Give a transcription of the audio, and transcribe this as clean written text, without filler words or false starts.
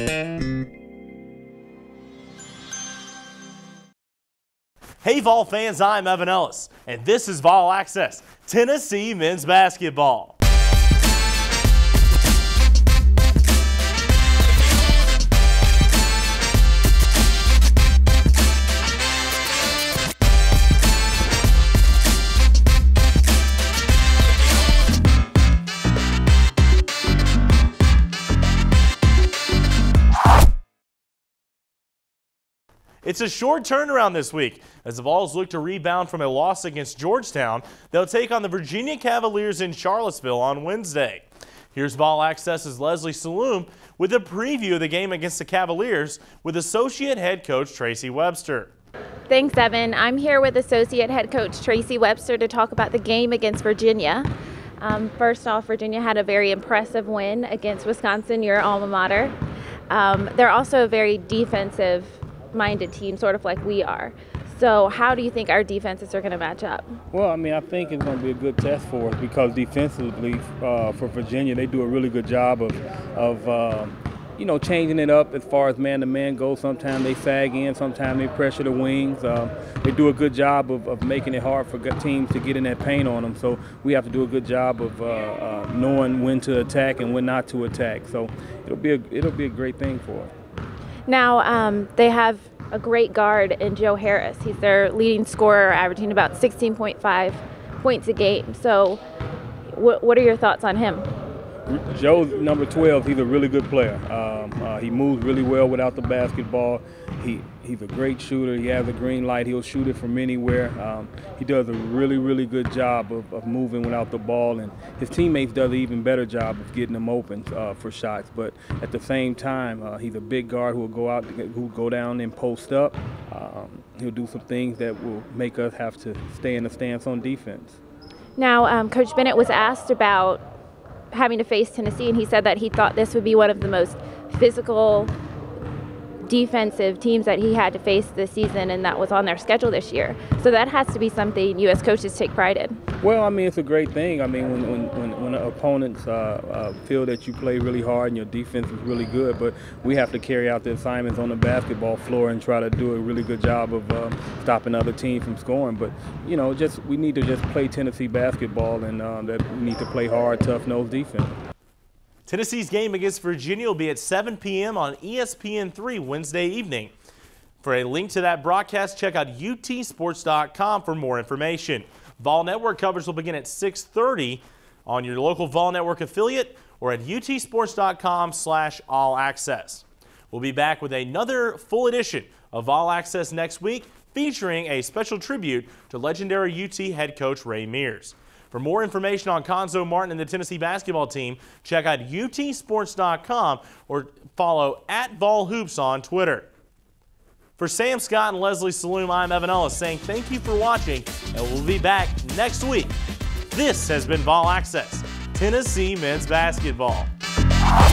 Hey Vol fans, I'm Evan Ellis, and this is Vol Access, Tennessee men's basketball. It's a short turnaround this week. As the Vols look to rebound from a loss against Georgetown, they'll take on the Virginia Cavaliers in Charlottesville on Wednesday. Here's Vol Access's Leslie Saloom with a preview of the game against the Cavaliers with Associate Head Coach Tracy Webster. Thanks, Evan. I'm here with Associate Head Coach Tracy Webster to talk about the game against Virginia. First off, Virginia had a very impressive win against Wisconsin, your alma mater. They're also a very defensive-minded team, sort of like we are. So how do you think our defenses are going to match up? Well, I mean, I think it's going to be a good test for us because defensively for Virginia, they do a really good job of you know, changing it up as far as man-to-man goes. Sometimes they sag in, sometimes they pressure the wings. They do a good job of making it hard for teams to get in that paint on them. So we have to do a good job of knowing when to attack and when not to attack. So it'll be a great thing for us. Now, they have a great guard in Joe Harris. He's their leading scorer, averaging about 16.5 points a game. So what are your thoughts on him? Joe's number 12. He's a really good player. He moves really well without the basketball. He's a great shooter. He has a green light. He'll shoot it from anywhere. He does a really good job of moving without the ball, and his teammates does an even better job of getting him open for shots. But at the same time, he's a big guard who will go down and post up. He'll do some things that will make us have to stay in the stance on defense. Now, Coach Bennett was asked about having to face Tennessee, and he said that he thought this would be one of the most physical defensive teams that he had to face this season, and that was on their schedule this year. So that has to be something you as coaches take pride in. Well, I mean, it's a great thing. I mean, when opponents feel that you play really hard and your defense is really good, but we have to carry out the assignments on the basketball floor and try to do a really good job of stopping other teams from scoring. But, you know, we need to just play Tennessee basketball, and that we need to play hard, tough-nosed defense. Tennessee's game against Virginia will be at 7 p.m. on ESPN3 Wednesday evening. For a link to that broadcast, check out utsports.com for more information. Vol Network coverage will begin at 6:30 on your local Vol Network affiliate or at utsports.com/allaccess. We'll be back with another full edition of Vol Access next week, featuring a special tribute to legendary UT head coach Ray Mears. For more information on Conzo Martin and the Tennessee basketball team, check out utsports.com or follow @VolHoops on Twitter. For Sam Scott and Leslie Saloom, I'm Evan Ellis saying thank you for watching, and we'll be back next week. This has been Vol Access, Tennessee men's basketball.